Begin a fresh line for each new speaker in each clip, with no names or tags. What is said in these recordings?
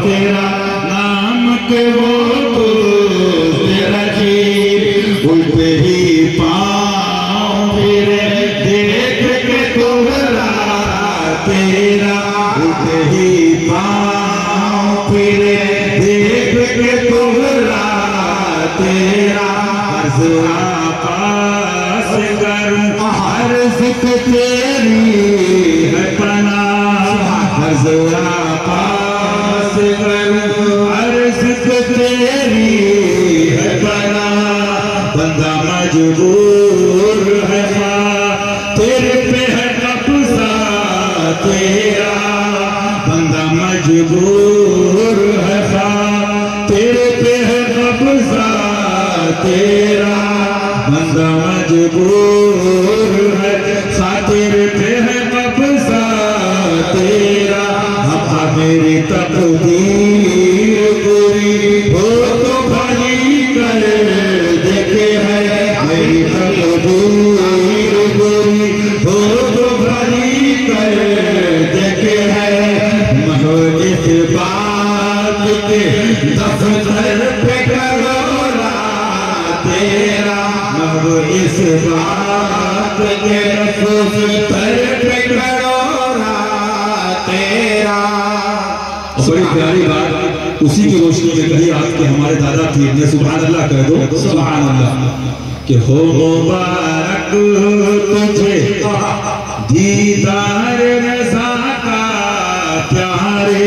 तेरा नाम के वो तेरा जी उल्टे ही पाँव फिरे देख के तोहरा तेरा उल्टे ही पाँव फिरे देख के तोहरा तेरा हज़रा पास करूं हर सिख तेरी है पनाह हज़रा पास करूं हर सिख तेरी है पनाह बंदा मजबूर है तेरे पे है कब्ज़ा तेरा बंदा मजबूर है तेरे पे है कब्ज़ा तेरा बंदा मजबूर है तेरे पे है कब्ज़ा तेरा अपा मेरी तकदीर पूरी हो तो भली कर देखे है मेरी तकदीर पूरी हो तो भली कर देखे है महज इस बात के दफ्तर पे करोड़ा तेरा महज इस बात के दफ्तर पे करोड़ा तेरा। बड़ी प्यारी बात उसी की रोशनी में कही आज के हमारे दादा पीर ने सुभान अल्लाह कह दो सुभान अल्लाह कि हो मुबारक तुझे दीदार रज़ा का प्यारे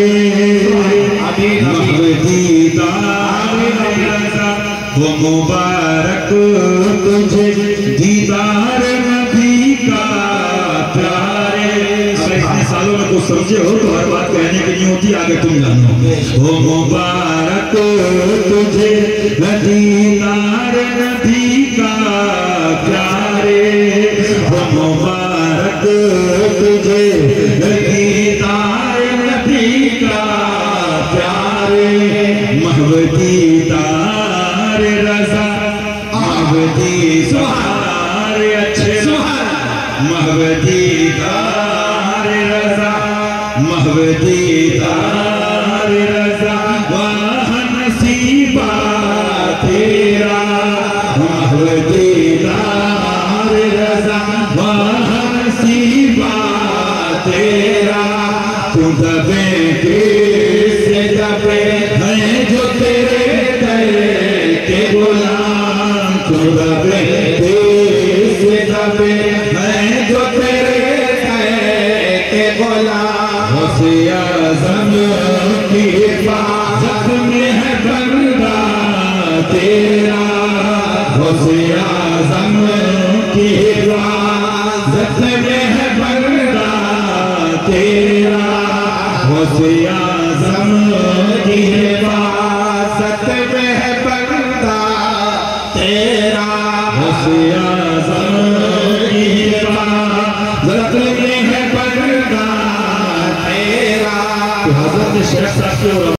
दीदार रज़ा हो मुबारक तुझे दीदार नबी का प्यारे। इतने सालों में कुछ समझे हो तो हर बात कहने की नहीं होती आगे तुम जानो हो मुबारक तुझे दीदार नबी का प्यारे हो मुबारक तुझे दीदार नबी का प्यारे महबती तार रज़ा महबती सुहार अच्छे महबती तार रज़ा महबती तार रज़ा वाह नसीबा तेरा महबती तार रज़ा वाह नसीबा तेरा तू दबे से दबे है जो तेरे दर के गुलाम तू दबे से दबे है जो तेरे दर के गुलाम गौसे आज़म की हिफाज़त में है बंदा तेरा गौसे आज़म की हिफाज़त में है बंदा तेरा गौसे आज़म की हिफाज़त में है बंदा तेरा गौसे आज़म की हिफाज़त में है बंदा तेरा। तो हज़रत शेख साहब